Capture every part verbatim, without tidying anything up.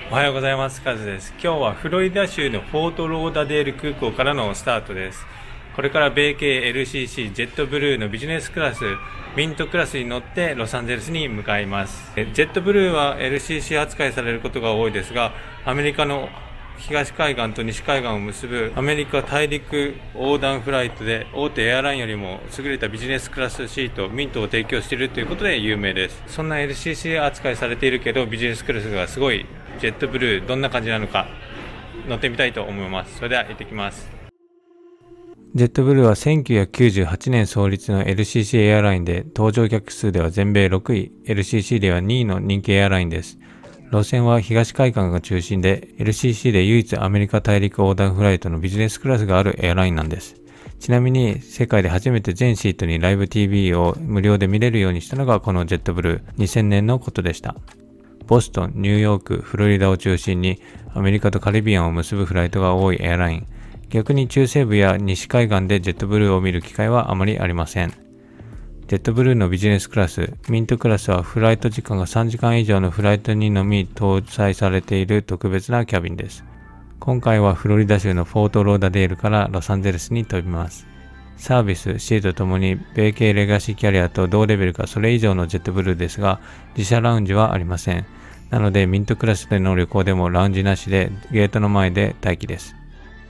おはようございます。カズです。今日はフロリダ州のフォートローダデール空港からのスタートです。これから米系 エルシーシー ジェットブルーのビジネスクラス、ミントクラスに乗ってロサンゼルスに向かいます。ジェットブルーは エルシーシー 扱いされることが多いですが、アメリカの東海岸と西海岸を結ぶアメリカ大陸横断フライトで大手エアラインよりも優れたビジネスクラスシートミントを提供しているということで有名です。そんな エルシーシー 扱いされているけどビジネスクラスがすごいジェットブルーどんな感じなのか乗ってみたいと思います。それでは行ってきます。ジェットブルーはせんきゅうひゃくきゅうじゅうはちねん創立の エルシーシー エアラインで搭乗客数では全米ろくい、エルシーシー ではにいの人気エアラインです。路線は東海岸が中心で エルシーシー で唯一アメリカ大陸横断フライトのビジネスクラスがあるエアラインなんです。ちなみに世界で初めて全シートにライブ ティーブイ を無料で見れるようにしたのがこのジェットブルーにせんねんのことでした。ボストン、ニューヨーク、フロリダを中心にアメリカとカリビアンを結ぶフライトが多いエアライン。逆に中西部や西海岸でジェットブルーを見る機会はあまりありません。ジェットブルーのビジネスクラス、ミントクラスはフライト時間がさんじかん以上のフライトにのみ搭載されている特別なキャビンです。今回はフロリダ州のフォートローダデールからロサンゼルスに飛びます。サービス、シートともに米系レガシーキャリアと同レベルかそれ以上のジェットブルーですが、自社ラウンジはありません。なのでミントクラスでの旅行でもラウンジなしでゲートの前で待機です。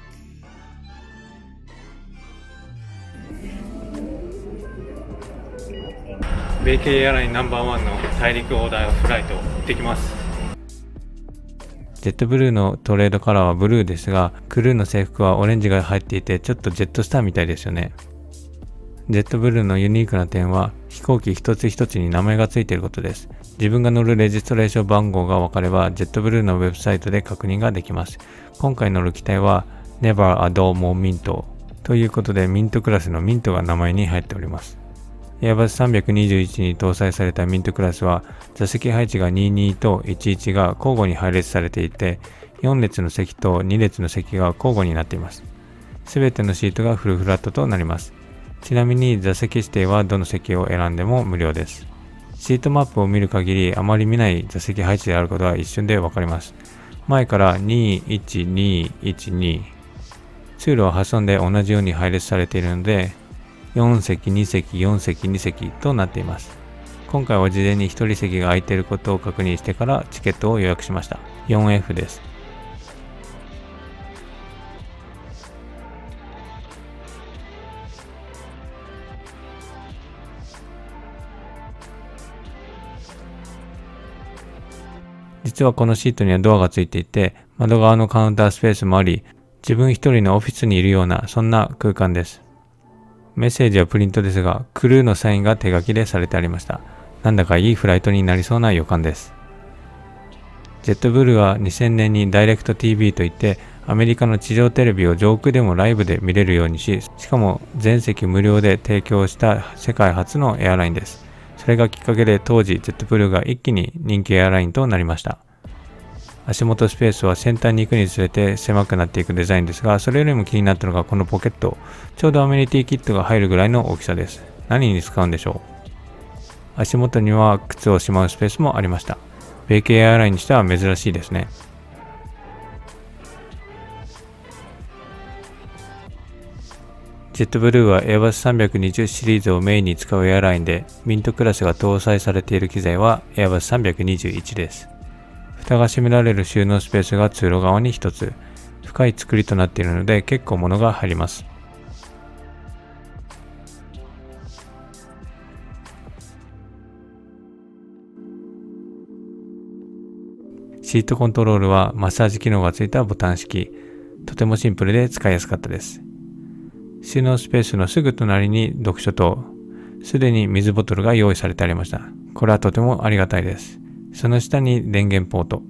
米系エアラインナンバーワンの大陸横断フライト行ってきます。ジェットブルーのトレードカラーはブルーですが、クルーの制服はオレンジが入っていてちょっとジェットスターみたいですよね。ジェットブルーのユニークな点は飛行機一つ一つに名前がついていることです。自分が乗るレジストレーション番号が分かればジェットブルーのウェブサイトで確認ができます。今回乗る機体は Never a Dull More Mint ということでミントクラスのミントが名前に入っております。エアバスさんびゃくにじゅういちに搭載されたミントクラスは座席配置がにじゅうにとじゅういちが交互に配列されていてよん列の席とに列の席が交互になっています。すべてのシートがフルフラットとなります。ちなみに座席指定はどの席を選んでも無料です。シートマップを見る限りあまり見ない座席配置であることは一瞬でわかります。前からにいちにいちに通路を挟んで同じように配列されているのでよん席、に席、よん席、に席となっています。今回は事前にひとり席が空いていることを確認してからチケットを予約しました。よんエフ です。実はこのシートにはドアがついていて、窓側のカウンタースペースもあり、自分一人のオフィスにいるようなそんな空間です。メッセージはプリントですが、クルーのサインが手書きでされてありました。なんだかいいフライトになりそうな予感です。ジェットブルーはにせんねんにダイレクト ティーブイ といって、アメリカの地上テレビを上空でもライブで見れるようにし、しかも全席無料で提供した世界初のエアラインです。それがきっかけで当時ジェットブルーが一気に人気エアラインとなりました。足元スペースは先端に行くにつれて狭くなっていくデザインですが、それよりも気になったのがこのポケット。ちょうどアメニティキットが入るぐらいの大きさです。何に使うんでしょう。足元には靴をしまうスペースもありました。米系エアラインにしては珍しいですね。ジェットブルーはエアバスさんびゃくにじゅうシリーズをメインに使うエアラインで、ミントクラスが搭載されている機材はエアバスさんびゃくにじゅういちです。蓋が閉められる収納スペースが通路側にひとつ、深い作りとなっているので結構物が入ります。シートコントロールはマッサージ機能がついたボタン式、とてもシンプルで使いやすかったです。収納スペースのすぐ隣に読書と、すでに水ボトルが用意されてありました。これはとてもありがたいです。その下に電源ポート。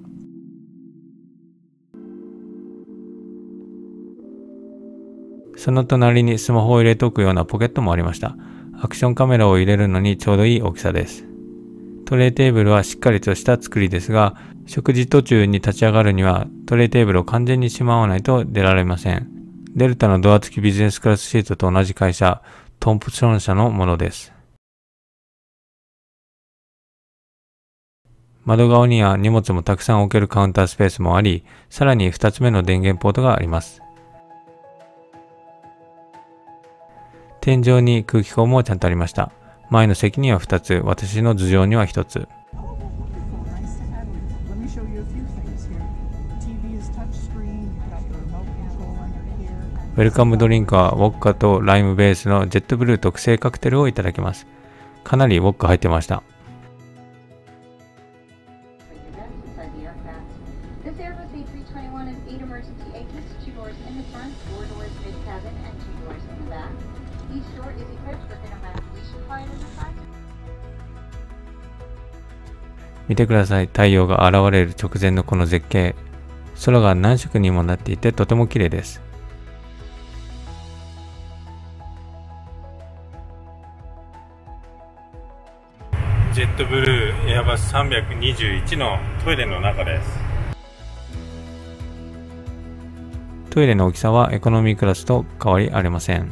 その隣にスマホを入れておくようなポケットもありました。アクションカメラを入れるのにちょうどいい大きさです。トレイテーブルはしっかりとした作りですが、食事途中に立ち上がるにはトレイテーブルを完全にしまわないと出られません。デルタのドア付きビジネスクラスシートと同じ会社、トンプソン社のものです。 窓側には荷物もたくさん置けるカウンタースペースもあり、さらにふたつめの電源ポートがあります。天井に空気口もちゃんとありました。前の席にはふたつ、私の頭上にはひとつ。ウェルカムドリンクはウォッカとライムベースのジェットブルー特製カクテルをいただきます。かなりウォッカ入ってました。見てください。太陽が現れる直前のこの絶景。空が何色にもなっていてとても綺麗です。ジェットブルーエアバスさんびゃくにじゅういちのトイレの中です。トイレの大きさはエコノミークラスと変わりありません。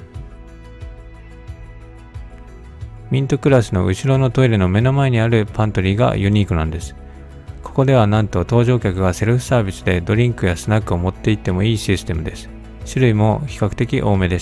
ミントクラスの後ろのトイレの目の前にあるパントリーがユニークなんです。ここではなんと搭乗客がセルフサービスでドリンクやスナックを持って行ってもいいシステムです。種類も比較的多めでした。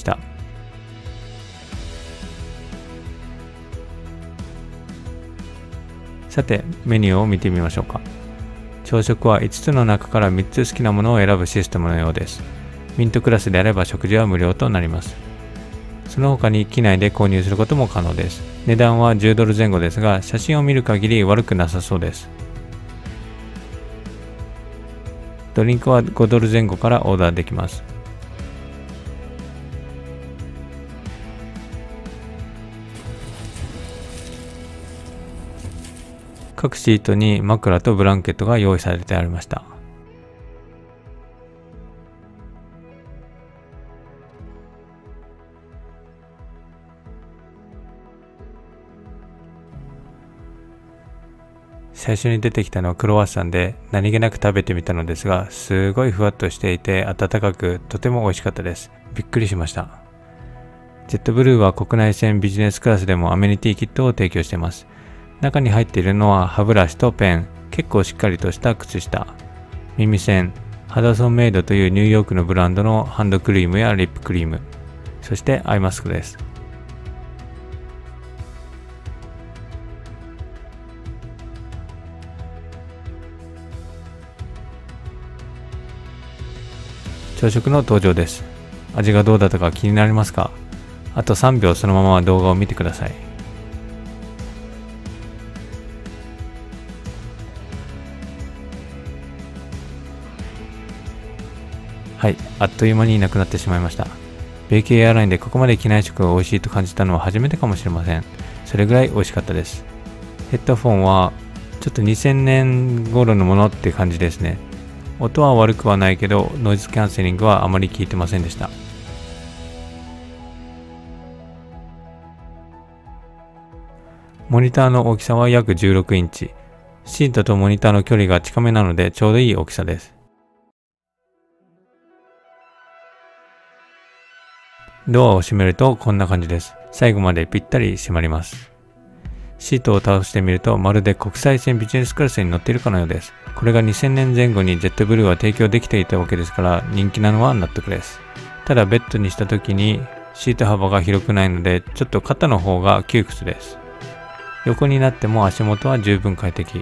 さて、メニューを見てみましょうか。朝食はいつつの中からみっつ好きなものを選ぶシステムのようです。ミントクラスであれば食事は無料となります。その他に機内で購入することも可能です。値段はじゅうドルぜん後ですが、写真を見る限り悪くなさそうです。ドリンクはごドルぜん後からオーダーできます。各シートに枕とブランケットが用意されてありました。最初に出てきたのはクロワッサンで、何気なく食べてみたのですが、すごいふわっとしていて温かくとても美味しかったです。びっくりしました。ジェットブルーは国内線ビジネスクラスでもアメニティキットを提供しています。中に入っているのは歯ブラシとペン、結構しっかりとした靴下、耳栓、ハダソンメイドというニューヨークのブランドのハンドクリームやリップクリーム、そしてアイマスクです。朝食の登場です。味がどうだったか気になりますか？あとさんびょうそのまま動画を見てください。はい、あっという間になくなってしまいました。米系エアラインでここまで機内食が美味しいと感じたのは初めてかもしれません。それぐらい美味しかったです。ヘッドフォンはちょっとにせんねん頃のものって感じですね。音は悪くはないけど、ノイズキャンセリングはあまり効いてませんでした。モニターの大きさは約じゅうろくインチ。シートとモニターの距離が近めなのでちょうどいい大きさです。ドアを閉めるとこんな感じです。最後までぴったり閉まります。シートを倒してみるとまるで国際線ビジネスクラスに乗っているかのようです。これがにせんねんぜん後にジェットブルーは提供できていたわけですから人気なのは納得です。ただベッドにした時にシート幅が広くないのでちょっと肩の方が窮屈です。横になっても足元は十分快適。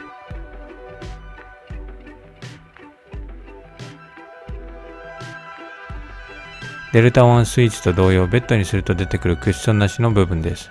デルタワンスイッチと同様、ベッドにすると出てくるクッションなしの部分です。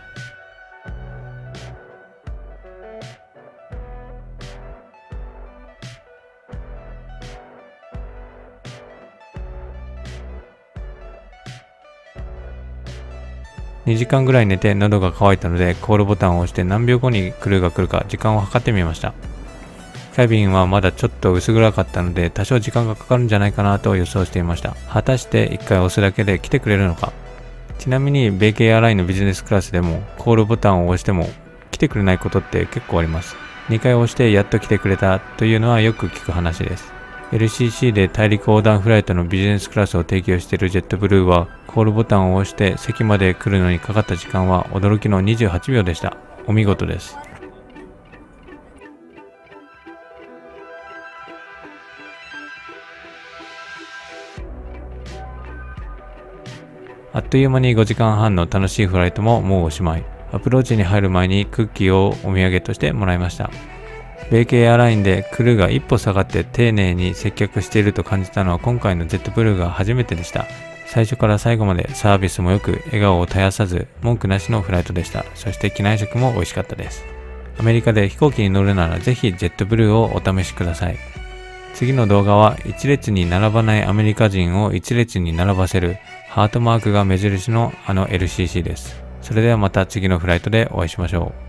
にじかんぐらい寝て喉が渇いたのでコールボタンを押して何秒後にクルーが来るか時間を計ってみました。キャビンはまだちょっと薄暗かったので多少時間がかかるんじゃないかなと予想していました。果たしていっかい押すだけで来てくれるのか。ちなみに米系エアラインのビジネスクラスでもコールボタンを押しても来てくれないことって結構あります。にかい押してやっと来てくれたというのはよく聞く話です。エルシーシー で大陸横断フライトのビジネスクラスを提供しているジェットブルーはコールボタンを押して席まで来るのにかかった時間は驚きのにじゅうはちびょうでした。お見事です。 あっという間にごじかんはんの楽しいフライトももうおしまい。アプローチに入る前にクッキーをお土産としてもらいました。米系エアラインでクルーが一歩下がって丁寧に接客していると感じたのは今回のジェットブルーが初めてでした。最初から最後までサービスも良く、笑顔を絶やさず、文句なしのフライトでした。そして機内食も美味しかったです。アメリカで飛行機に乗るならぜひジェットブルーをお試しください。次の動画は一列に並ばないアメリカ人を一列に並ばせるハートマークが目印のあの エルシーシー です。それではまた次のフライトでお会いしましょう。